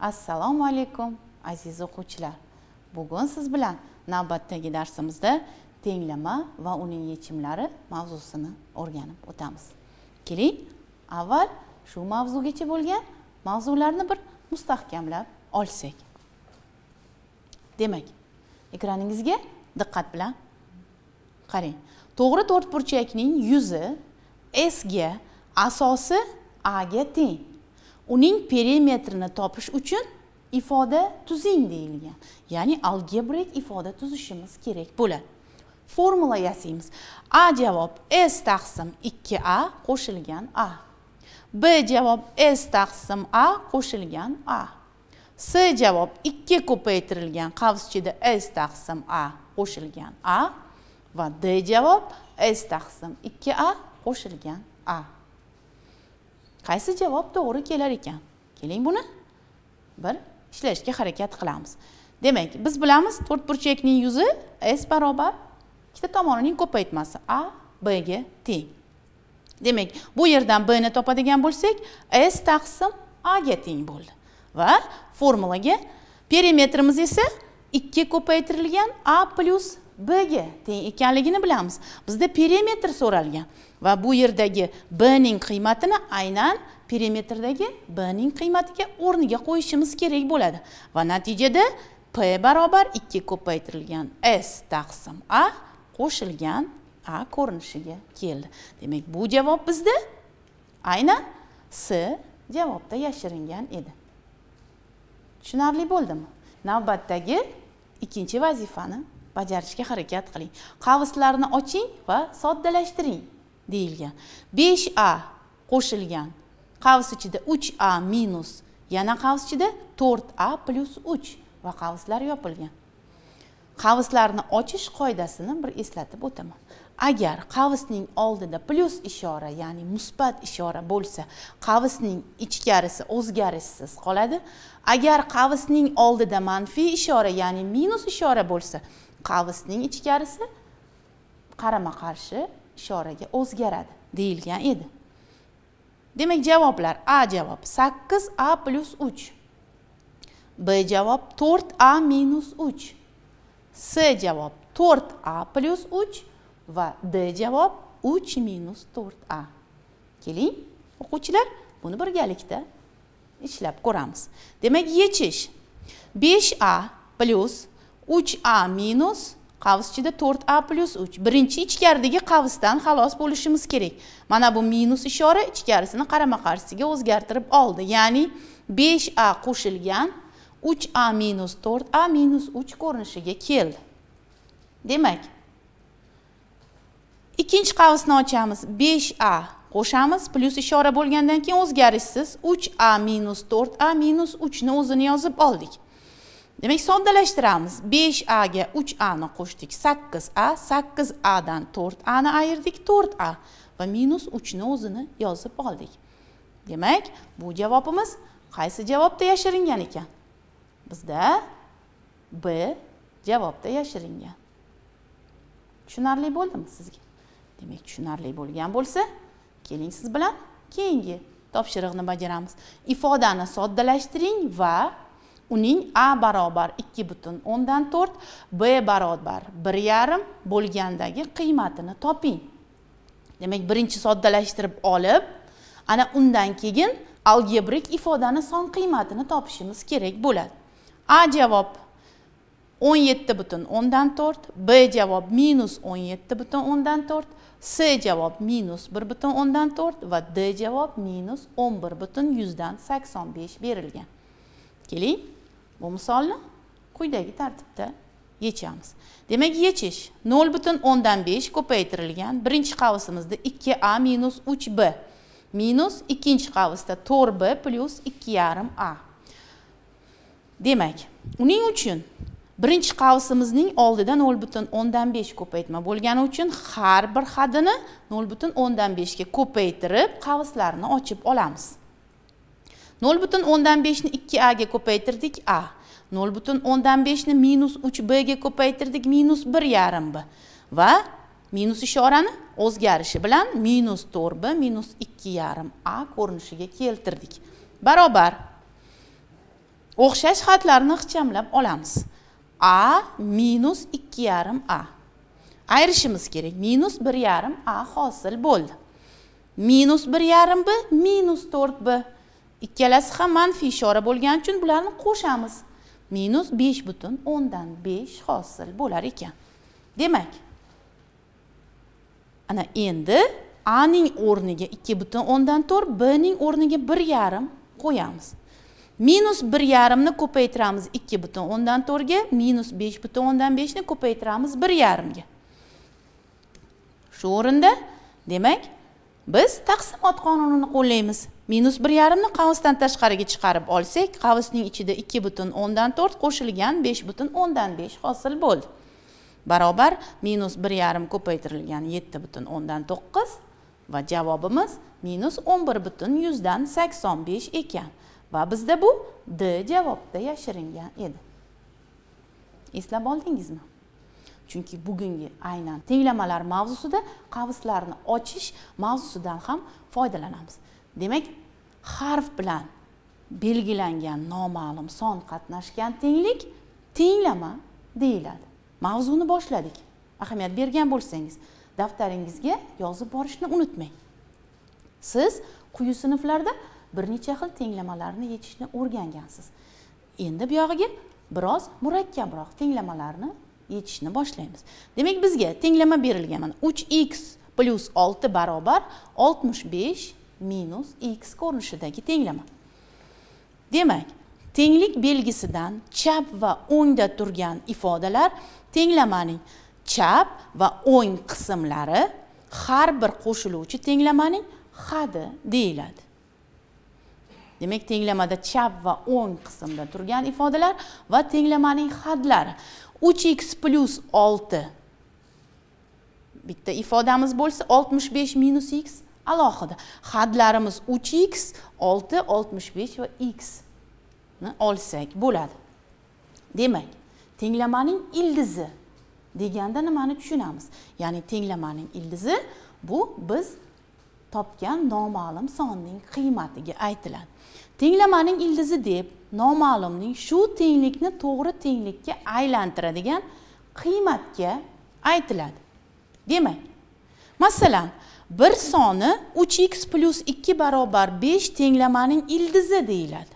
Assalomu alaykum aziz o'quvchilar. Bugun siz bilan navbatdagi darsimizda tenglama va uning yechimlari mavzusini o'rganib o'tamiz. Keling, avval shu mavzugacha bo'lgan mavzularni bir mustahkamlab olsak. Demak, ekraningizga diqqat bilan qarang. To'g'ri to'rtburchakning yuzi S ga, asosi A ga teng. Uning perimetrini topish uchun ifoda tuzing deyilgan. Ya'ni algebrik ifoda tuzishimiz kerak bo'ladi. Formula yasaymiz. A javob S taqsim 2A qo'shilgan A. B javob S taqsim A qo'shilgan A. C javob 2 ko'paytirilgan qavs ichida S taqsim A qo'shilgan A va D javob S taqsim 2A qo'shilgan A. Qaysi javob to'g'ri kelar ekan? Keling buni bir ishlashga harakat qilamiz. Demak, biz bilamiz to'rtburchakning yuzi S barobar ikkita tomonining ko'paytmasi A B ga teng. Demak, bu yerdan B ni topadigan bo'lsak, S taqsim A ga teng bo'ldi. Va formulaga perimetrimiz esa 2 ko'paytirilgan A plus B ga teng ekanligini bilamiz. Bizda perimetr so'ralgan va bu yerdagi B ning qiymatini aynan perimetrdagi B ning qiymatiga o'rniga qo'yishimiz kerak bo'ladi. Va natijada P barobar 2 ko'paytirilgan S taqsim A qo'shilgan A ko'rinishiga keldi. Demak, bu javob bizda aynan C javobda yashiringan edi. Tushunarli bo'ldimi? Navbatdagi ikkinchi vazifani bajarishga harakat qiling. Qavslarni oching va soddalashtiring deyilgan. 5A qo'shilgan qavs ichida 3A minus yana qavs ichida 4A plus 3 va qavslar yopilgan. Qavslarni ochish qoidasini bir eslatib o'taman. Agar qavsning oldida plus ishora, ya'ni musbat ishora bo'lsa, qavsning ichkarisi o'zgarishsiz qoladi. Agar qavsning oldida manfiy ishora, ya'ni minus ishora bo'lsa, qavsning ichkarisi qarama-qarshi ishoraga o'zgaradi deyilgan edi. Demak, javoblar: A javob 8A plus 3, B javob 4A minus 3, C javob 4A plus 3 va D javob 3 minus 4A. Keling, o'quvchilar, buni birgalikda ishlab ko'ramiz. Demak, yechish: 5A plus 3A minus qavs ichida 4A plus 3. Birinchi ichkaridagi qavsdan xalos bo'lishimiz kerak. Mana bu minus ishora ichkarisini qarama-qarshisiga o'zgartirib oldi. Ya'ni 5A qo'shilgan 3A minus 4A minus 3 ko'rinishiga keldi. Demak, ikkinchi qavsni ochamiz. 5A qo'shamiz, plus ishora bo'lgandan keyin o'zgarishsiz 3A minus 4A minus 3 ni o'zini yozib oldik. Demak, soddalashtiramiz. 5A ga 3A ni qo'shdik, 8A, 8A dan 4A ni ayirdik, 4A va minus 3 ni o'zini yozib oldik. Demak, bu javobimiz qaysi javobda yashiringan ekan? Bizda B javobda yashiringan. Tushunarli bo'ldimi sizga? Demak, tushunarli bo'lgan bo'lsa, keling siz bilan keyingi topshiriqni bajaramiz. Ifodani soddalashtiring va uning A barobar 2,4, B barobar 1,5 bo'lgandagi qiymatini toping. Demak, birinchi soddalashtirib olib, ana undan keyin algebrik ifodani son qiymatini topishimiz kerak bo'ladi. A javob 17,4, B javob minus 17,4, C javob minus 1,4 va D javob minus 11,185 berilgan. Keling, bu misolni quyidagi tartibda yechamiz. Demak, yechish: 0,5 ko'paytirilgan birinchi qavsimizda 2A minus 3B minus ikkinchi qavsda 4B plus 2,5A. Demak, uning uchun birinchi qavsimizning oldida 0,5 ko'paytma bo'lgani uchun har bir hadini 0,5 ga ko'paytirib qavslarni ochib olamiz. 0,5 ni 2A ga ko'paytirdik, A. 0,5 ni minus 3B ga ko'paytirdik, minus 1,5B. Va minus ishorani o'zgarishi bilan minus 4B minus 2,5A ko'rinishiga keltirdik. Barobar O'xshash xatlarni ixchamlab olamiz. A minus 2,5 A. Ayirishimiz kerak. Minus 1,5 A hosil bo'ldi. Minus 1,5 B, minus 4 B. Ikkalasi ham manfiy ishora bo'lgani uchun bularni qo'shamiz. Minus 5,5 hosil bo'lar ekan. Demak, ana endi A ning o'rniga 2,4, B ning o'rniga 1,5 qo'yamiz. Minus 1,5 ni ko'paytiramiz 2,4 ga, minus 5,5 ni ko'paytiramiz 1,5 ga. Shu o'rinda, demak, biz taqsimot qonunini qo'llaymiz. Minus 1,5 ni qavsdan tashqariga chiqarib olsak, qavsning ichida 2,4 qo'shilgan 5,5 hosil bo'ldi. Barobar minus 1,5 ko'paytirilgan 7,9 va javobimiz minus 11,85 ekan. Va bizda bu D javobda yashiringan edi. Eslab oldingizmi? Chunki bugungi aynan tenglamalar mavzusida qavslarni ochish mavzusidan ham foydalanamiz. Demak, harf bilan belgilangan noma'lum son qatnashgan tenglik tenglama deyiladi. Mavzuni boshladik. Ahamiyat bergan bo'lsangiz, daftaringizga yozib borishni unutmang. Siz quyi sinflarda bir necha xil tenglamalarni yechishni o'rgangansiz. Endi bu yog'iga biroz murakkabroq tenglamalarni yechishni boshlaymiz. Demak, bizga tenglama berilgan. 3x plus 6 barobar 65 minus x ko'rinishidagi tenglama. Demak, tenglik belgisidan chap va o'ngda turgan ifodalar tenglamaning chap va o'ng qismlari har bir qo'shiluvchi tenglamaning hadi deyiladi. Demak, tenglamada chap va o'ng qismda turgan ifodalar va tenglamaning hadlari 3x plus 6 bitta ifodamiz bo'lsa 65 minus x alohida. Hadlarimiz 3x, 6, 65 va x ni olsak bo'ladi. Demak, tenglamaning ildizi deganda nimani tushunamiz? Ya'ni tenglamaning ildizi bu biz topgan noma'lum sonning qiymatiga aytiladi. Tenglamaning ildizi deb noma'lumning shu tenglikni to'g'ri tenglikka aylantiradigan qiymatga aytiladi. Demak, masalan, bir soni 3x plus 2 barobar 5 tenglamaning ildizi deyiladi.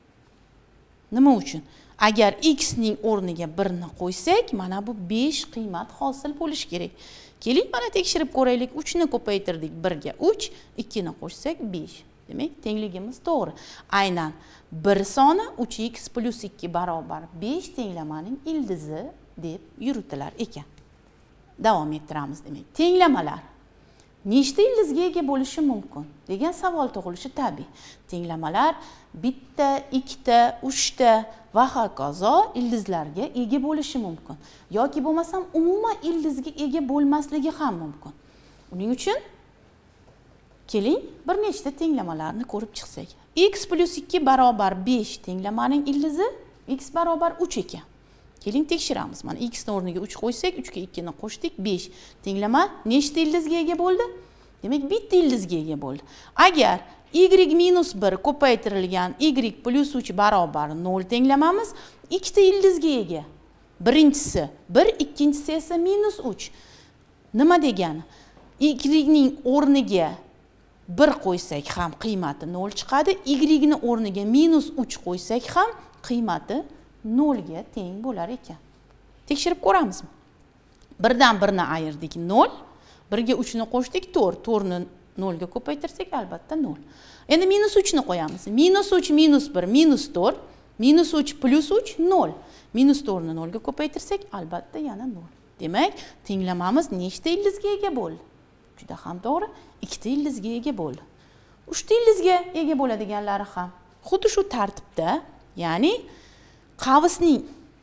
Nima uchun? Agar x ning o'rniga 1 ni qo'ysak, mana bu 5 qiymat hosil bo'lishi kerak. Keling, mana tekshirib ko'raylik. 3 ni ko'paytirdik 1 ga 3, 2 ni qo'shsak 5. Demak, tengligimiz to'g'ri. Aynan bir soni 3x plus 2 barobar 5 tenglamaning ildizi deb yuritilar ekan. Davom ettiramiz. Demak, tenglamalar nechta ildizga ega bo'lishi mumkin degan savol tug'ilishi tabiiy. Tenglamalar bitta, ikkita, uchta va hokazo ildizlarga ega bo'lishi mumkin. Yoki bo'lmasam umuman ildizga ega bo'lmasligi ham mumkin. Uning uchun keling, bir nechta tenglamalarni ko'rib chiqsak. X plus 2 barobar 5 tenglamaning ildizi x barobar 3 ekan. Keling tekshiramiz. Mana x ning o'rniga 3 qo'ysak, 3 ga 2 ni qo'shdik, 5. Tenglama nechta ildizga ega bo'ldi? Demak, bitta ildizga ega bo'ldi. Agar y minus 1 ko'paytirilgan y plus 3 barobar 0 tenglamamiz ikkita ildizga ega. Birinchisi 1, ikkinchisi esa minus 3. Nima degani? Y ning o'rniga 1 qo'ysak ham qiymati 0 chiqadi. Y ning o'rniga minus 3 qo'ysak ham qiymati 0 ga teng bo'lar ekan. Tekshirib ko'ramizmi? 1 dan 1 ni ayirdik 0, 1 ga 3 ni qo'shdik 4, 4 ni 0 ga ko'paytirsak albatta 0. Endi minus 3 ni qo'yamiz. Minus 3 minus 1 minus 4, minus 3 plus 3 0. Minus 4 ni 0 ga ko'paytirsak albatta yana 0. Demak, tenglamamiz nechta ildizga ega bo'ldi? Juda ham to'g'ri, ikkita ildizga ega bo'ldi. Uchta ildizga ega bo'ladiganlari ham xuddi shu tartibda, ya'ni qavsning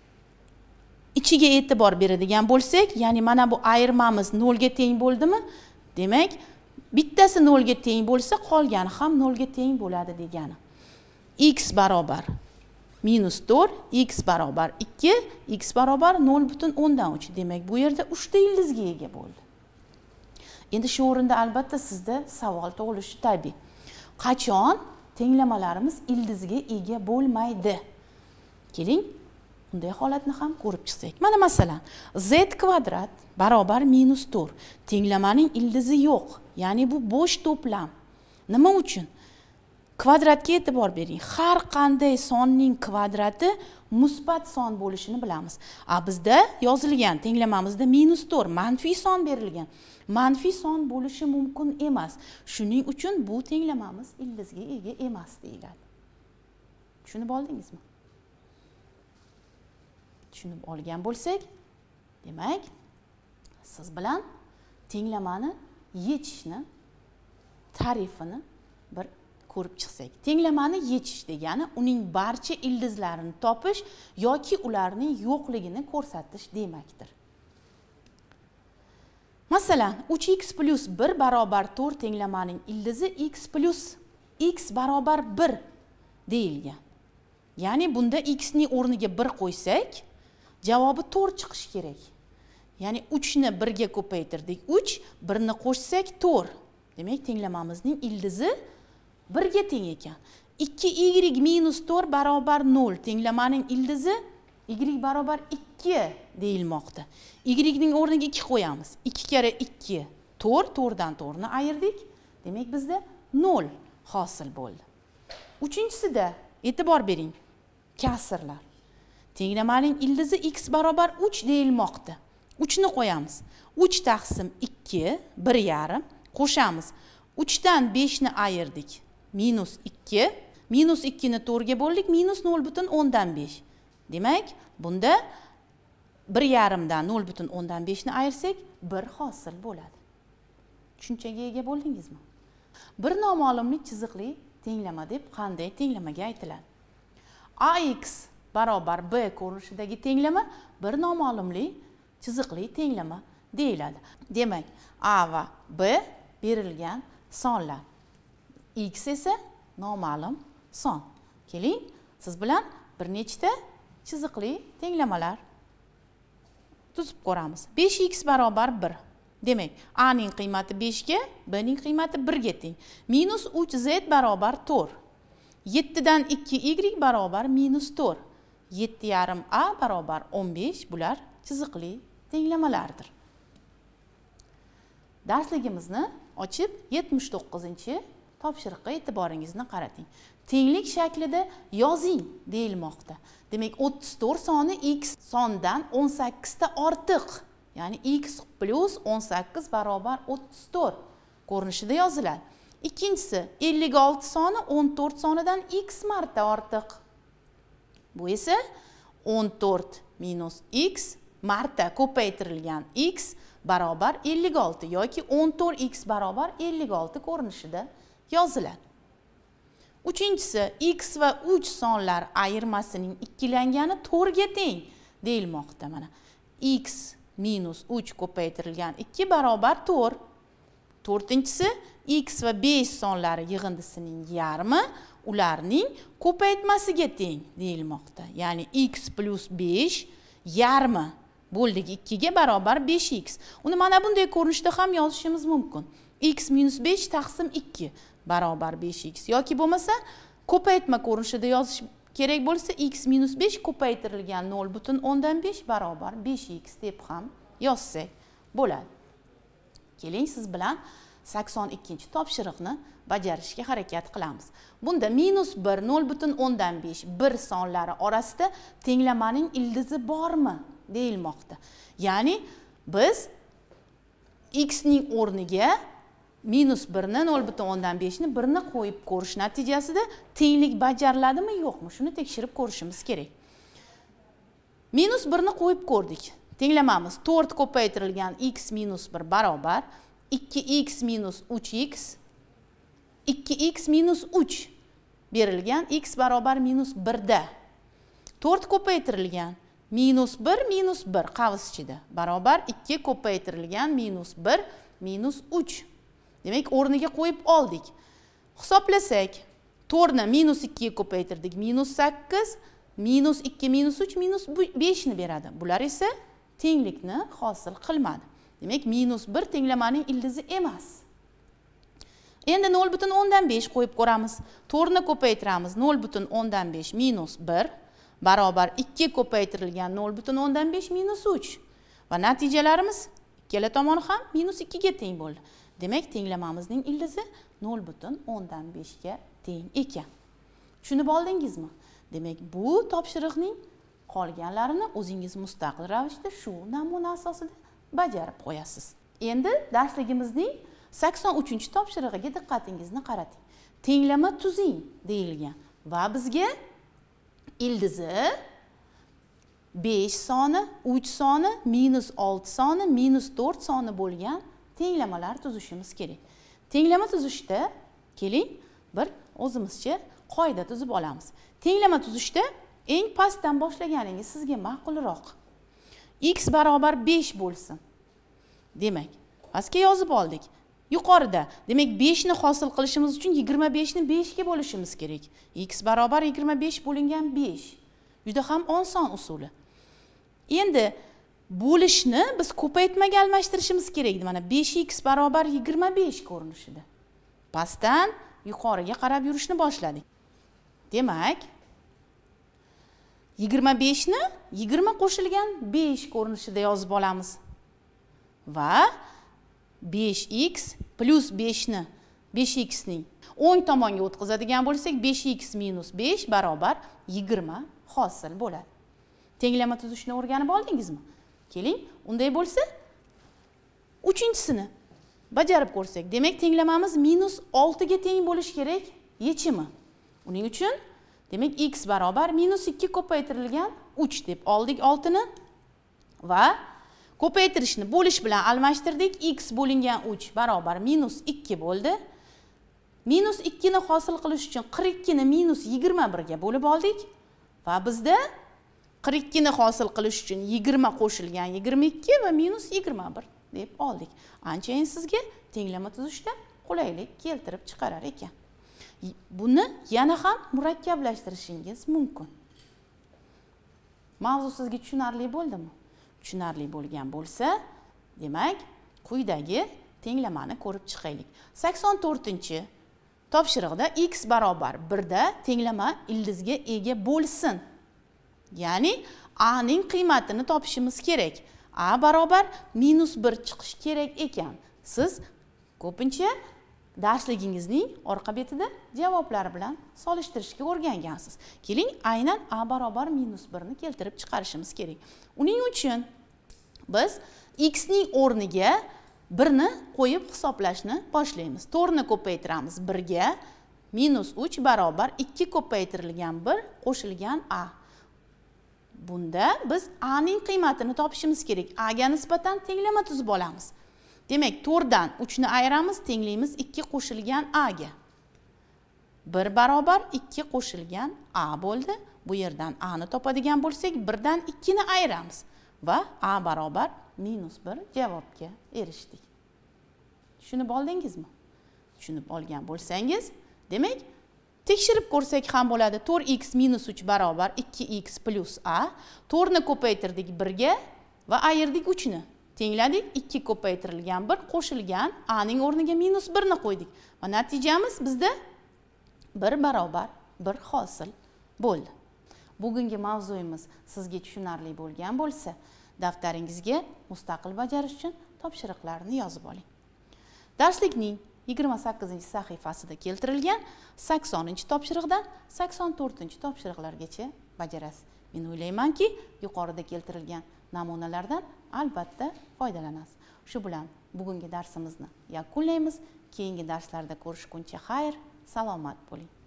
ichiga e'tibor beradigan bo'lsak, ya'ni mana bu ayirmamiz 0 ga teng bo'ldimi? Demak, bittasi 0 ga teng bo'lsa, qolgani ham 0 ga teng bo'ladi degani. X barobar minus 4, x barobar 2, x barobar 0,3. Demak, bu yerda 3 ta ildizga ega bo'ldi. Endi shu o'rinda albatta sizda savol tug'ilishi tabiiy. Qachon tenglamalarimiz ildizga ega bo'lmaydi? Keling, bunday holatni ham ko'rib chiqsak. Mana masalan, z kvadrat barobar -4. Tenglamaning ildizi yo'q. Ya'ni bu bo'sh to'plam. Nima uchun? Kvadratga e'tibor bering. Har qanday sonning kvadrati musbat son bo'lishini bilamiz. Bizda yozilgan tenglamamizda -4 manfiy son berilgan. Manfiy son bo'lishi mumkin emas. Shuning uchun bu tenglamamiz ildizga ega emas deyiladi. Tushunib oldingizmi? Tushunib olgan bo'lsak, demak, siz bilan tenglamani yechishni ta'rifini bir ko'rib chiqsak. Tenglamani yechish degani uning barcha ildizlarini topish yoki ularning yo'qligini ko'rsatish demakdir. Masalan, 3x plus 1 barobar 4 tenglamaning ildizi x plus x barobar 1 deyilgan. Ya'ni bunda x ning o'rniga 1 qo'ysak, javobi 4 chiqishi kerak. Ya'ni 3 ni 1 ga ko'paytirdik. 3, 1 ni qo'shsak 4. Demak, tenglamamizning ildizi 1 ga teng ekan. 2y minus 4 barobar 0. Tenglamaning ildizi y barobar 2 deyilmoqda. Y ning o'rniga 2 qo'yamiz. 2 kere 2 4, 4dan 4 ni ayirdik. Demak, bizda 0 hosil bo'ldi. Uchinchisida e'tibor bering. Kasrlar. Tenglamaning ildizi x barobar 3 deyilmoqda. 3 ni qo'yamiz. 3 taqsim 2, 1,5 qo'shamiz. 3 dan 5 ni ayirdik. Minus 2. Minus 2 ni 4 ga bo'ldik. Minus 0,5. Demak, bunda 1,5 dan 0,5 ni ayirsak 1 hosil bo'ladi. Tushunchaga ega bo'ldingizmi? Bir noma'lumli chiziqli tenglama deb qanday tenglamaga aytiladi? Ax barobar b ko'rinishidagi tenglama bir noma'lumli chiziqli tenglama deyiladi. Demak, a va b berilgan sonlar. X esa noma'lum son. Keling, siz bilan bir nechta chiziqli tenglamalar tuzib ko'ramiz. 5x barobar 1. Demak, a ning qiymati 5 ga, b ning qiymati 1 ga teng. Minus 3z barobar 4. 7 dan 2y barobar minus 4. 7,5a barobar 15. Bular chiziqli tenglamalardir. Darsligimizni ochib 79-topshiriqqa e'tiboringizni qarating. Tenglik shaklida yozing deyilmoqda. Demak, 34 soni x sondan 18 ta ortiq. Ya'ni x plus 18 barobar 34 ko'rinishida yoziladi. Ikkinchisi 56 soni 14 sonidan x marta ortiq. Bu esa 14 minus x marta ko'paytirilgan x barobar 56 yoki 14x barobar 56 ko'rinishida yoziladi. Uchinchisi x va 3 sonlar ayirmasining ikkilangani 4 ga teng deyilmoqda. Mana x minus 3 ko'paytirilgan 2 barobar 4. To'rtinchisi x va 5 sonlari yig'indisining yarmi ularning ko'paytmasiga teng deyilmoqda. Ya'ni x plus 5 yarmi bo'ldik 2 ga barobar 5x. Uni mana bunday ko'rinishda ham yozishimiz mumkin. X minus 5 taqsim 2 barobar 5x yoki bo'lmasa ko'paytma ko'rinishida yozish kerak bo'lsa x minus 5 ko'paytirilgan 0,5 barobar 5x deb ham yozsak bo'ladi. Keling, siz bilan 82-topshiriqni bajarishga harakat qilamiz. Bunda minus 1, 0,5, 1 sonlari orasida tenglamaning ildizi bormi deyilmoqda. Ya'ni biz x ning o'rniga minus 1 ni 0,5 ni 1 ni qo'yib ko'rish natijasida tenglik bajariladimi yo'qmi? Shuni tekshirib ko'rishimiz kerak. Minus 1 ni qo'yib ko'rdik. Tenglamamiz 4 ko'paytirilgan x minus 1 barobar 2x minus 3x 2x minus 3 berilgan x barobar minus 1 da 4 ko'paytirilgan minus 1 minus 1 qavs ichida barobar 2 ko'paytirilgan minus 1 minus 3. Demak, o'rniga qo'yib oldik. Hisoblasak, 4 ni minus 2 ga ko'paytirdik, minus 8, minus 2 minus 3 minus 5 ni beradi. Bular esa tenglikni hosil qilmadi. Demak, minus 1 tenglamaning ildizi emas. Endi 0,5 qo'yib ko'ramiz. 4 ni ko'paytiramiz. 0,5 minus 1 barobar 2 ko'paytirilgan 0,5 minus 3. Va natijalarimiz ikkala tomoni ham minus 2 ga teng bo'ldi. Demak, tenglamamizning ildizi 0,5 ga teng ekan. Tushunib oldingizmi? Demak, bu topshiriqning qolganlarini o'zingiz mustaqil ravishda shu namuna asosida bajarib qo'yasiz. Endi darsligimizning 83-topshirig'iga diqqatingizni qarating. Tenglama tuzing deyilgan va bizga ildizi 5 soni, 3 soni, minus 6 soni, minus 4 soni bo'lgan tenglamalar tuzishimiz kerak. Tenglama tuzishda keling bir o'zimizcha qoida tuzib olamiz. Tenglama tuzishda eng pastdan boshlaganingiz sizga ma'qulroq. X barobar 5 bo'lsin. Demak, pastga yozib oldik. Yuqorida, demak 5 ni hosil qilishimiz uchun 25 ni 5 ga bo'lishimiz kerak. X barobar 25 bo'lingan 5. Juda ham oson usuli. Endi bo'lishni biz ko'paytmaga almashtirishimiz kerak. Mana 5x barobar 25 ko'rinishida. Pastdan yuqoriga qarab yurishni boshladik. Demak, 25 ni 20 qo'shilgan 5 ko'rinishida yozib olamiz. Va 5x plus 5 ni 5x ning o'ng tomonga o'tkazadigan bo'lsak 5x minus 5 barobar 20 hosil bo'ladi. Tenglama tuzishni o'rganib oldingizmi? Keling, unday bo'lsa, 3-chisini bajarib ko'rsak. Demak, tenglamamiz minus 6 ga teng bo'lishi kerak yechimi. Uning uchun demak x barobar minus 2 ko'paytirilgan 3 deb oldik 6 ni va ko'paytirishni bo'lish bilan almashtirdik. X bo'lingan 3 barobar minus 2 bo'ldi. Minus 2 ni hosil qilish uchun 42 ni minus 21 ga bo'lib oldik. Va bizda 42 ni hosil qilish uchun 20 qo'shilgan 22 va minus 21 deb oldik. Anchayin sizga tenglama tuzishda qulaylik keltirib chiqarar ekan. Buni yana ham murakkablashtirirshingiz mumkin. Mavzu sizga tushunarli bo'ldimi? Tushunarli bo'lgan bo'lsa, demak, quyidagi tenglamani ko'rib chiqaylik. 84-topshiriqda x barobar 1 da tenglama ildizga ega bo'lsin. Ya'ni a ning qiymatini topishimiz kerak. A barobar minus 1 chiqish kerak ekan. Siz ko'pincha darsligingizning orqa betida javoblar bilan solishtirishga o'rgangansiz. Keling, aynan a barobar minus 1 ni keltirib chiqarishimiz kerak. Uning uchun biz x ning o'rniga 1 ni qo'yib hisoblashni boshlaymiz. 4 ni ko'paytiramiz 1 ga, minus 3 barobar 2 ko'paytirilgan 1 qo'shilgan a. Bunda biz a ning qiymatini topishimiz kerak. A ga nisbatan tenglama tuzib olamiz. Demak, 4 dan 3 ni ayiramiz, tenglaymiz 2 qo'shilgan a ga. 1 barobar 2 qo'shilgan a bo'ldi. Bu yerdan a ni topadigan bo'lsak, 1 dan 2 ni ayiramiz va a barobar minus 1 javobga erishdik. Tushunib oldingizmi? Tushunib olgan bo'lsangiz, demak, tekshirib ko'rsak ham bo'ladi. 4x minus 3 barobar 2x plus a. 4 ni ko'paytirdik 1 ga va ayirdik 3 ni. Tengladik, 2 ko'paytirilgan 1 qo'shilgan a ning o'rniga minus 1 ni qo'ydik. Va natijamiz bizda 1 barobar 1 hosil bo'ldi. Bugungi mavzuyimiz sizga tushunarli bo'lgan bo'lsa, daftaringizga mustaqil bajarish uchun topshiriqlarni yozib oling. Darslikning 28-sahifasida keltirilgan 80-topshiriqdan 84-topshiriqlargacha bajarasiz. Men o'ylaymanki, yuqorida keltirilgan namunalardan albatta foydalanasiz. Shu bilan bugungi darsimizni yakunlaymiz. Keyingi darslarda ko'rishguncha xayr, salomat bo'ling.